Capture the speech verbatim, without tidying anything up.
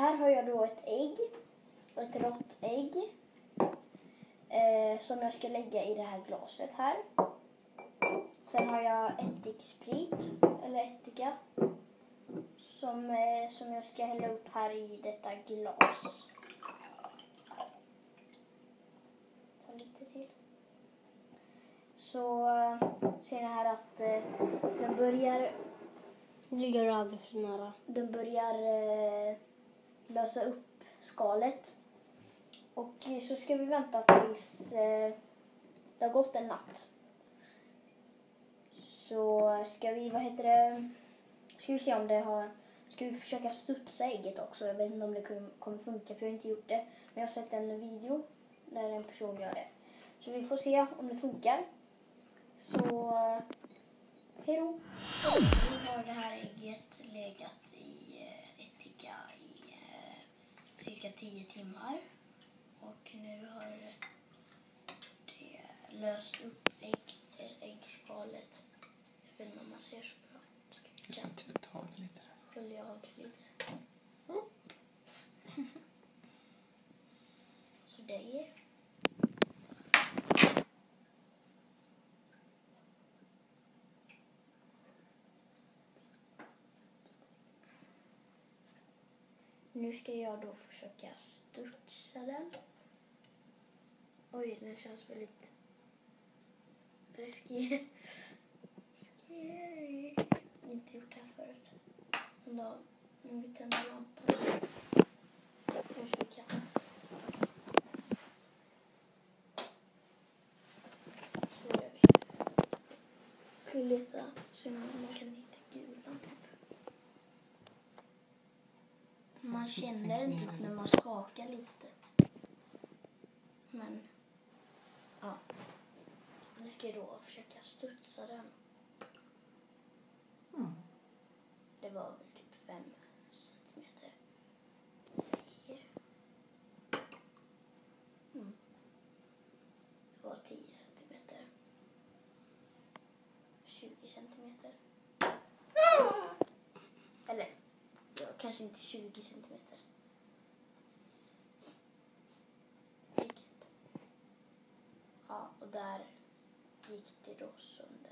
här har jag då ett ägg. Ett rått ägg. Eh, som jag ska lägga i det här glaset här. Sen har jag ättiksprit. Eller ättika. Som, eh, som jag ska hälla upp här i detta glas. Ta lite till. Så ser ni här att eh, den börjar... Nu gör du aldrig för nära. Den börjar eh, lösa upp skalet. Och så ska vi vänta tills eh, det har gått en natt. Så ska vi, vad heter det, ska vi se om det har, ska vi försöka studsa ägget också. Jag vet inte om det kommer funka för jag har inte gjort det. Men jag har sett en video där en person gör det. Så vi får se om det funkar. Så, hej då. Nu har det här ägget legat i eh, ättika i eh, cirka tio timmar. Och nu har det löst upp ägg, äggskalet. Jag vet inte om man ser så bra. Du kan inte ta det lite. Skulle jag ha det lite. Så det är. Nu ska jag då försöka studsa den. Oj, den känns väldigt läskig. Scary. Inte gjort det här förut. Men då, nu vi tänder lampan. Nu ska vi kan. Så gör vi. Ska vi leta så man kan hitta gulan typ. Man känner den typ när man skakar lite. Men, ja. Nu ska jag då försöka studsa den. Mm. Det var väl typ fem centimeter. Mm. Det var tio centimeter. tjugo centimeter. Eller, ja, kanske inte tjugo centimeter. Ägget. Ja, och där gick det då sönder.